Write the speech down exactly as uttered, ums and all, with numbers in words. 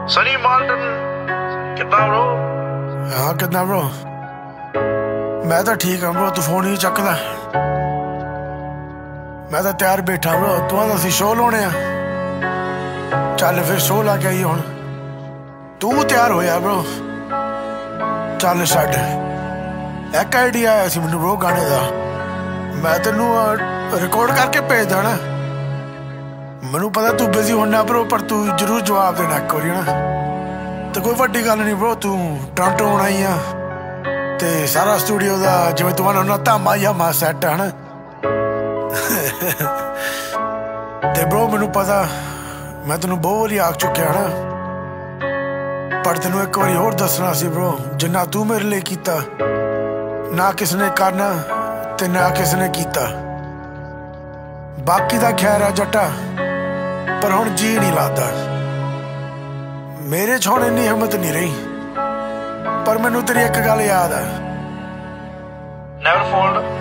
Sunny Malton कितना bro? हाँ कितना ब्रो? मैं तो ठीक हाँ ब्रो, तू फोन ही चकदा। मैं तो तैयार बैठा ब्रो, तू आंदा सी शो लाने आ। चल फिर शो ला के आई हुण। तू तैयार होया ब्रो? चल छड्ड। एक आइडिया आया सी मैनू ब्रो गाने दा, मैं तेनू रिकॉर्ड करके भेज देना। मैनू पता तू बिजी होना ब्रो, पर तू जरूर जवाब देना एक बारी ना। तो कोई वड्डी गल नहीं ब्रो, तू टोरंटो आना ही आ ते सारा स्टूडियो का जिवें तू आना धामा ही मा सैट है ना। ते ब्रो मैनू पता मैं तेनू बहुत बारी आख चुकिया ना, पर तेनू एक बारी होर दसना सी ब्रो, जिन्ना तू मेरे लिए कीता ना किसने करना ते ना किसने कीता। बाकी दा खैर है जट्टा, पर हुण जी नहीं लगदा। मेरे च हुण इन्नी हिम्मत नहीं रही, पर मैनू तेरी एक गल याद है। Never fold